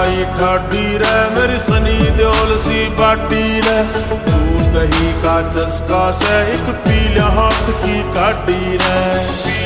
आई ठाडी रे मेरी सनी देओल सी बाटी रे। दूध दही का चस्का से एक पीला हाथ की काटी रे।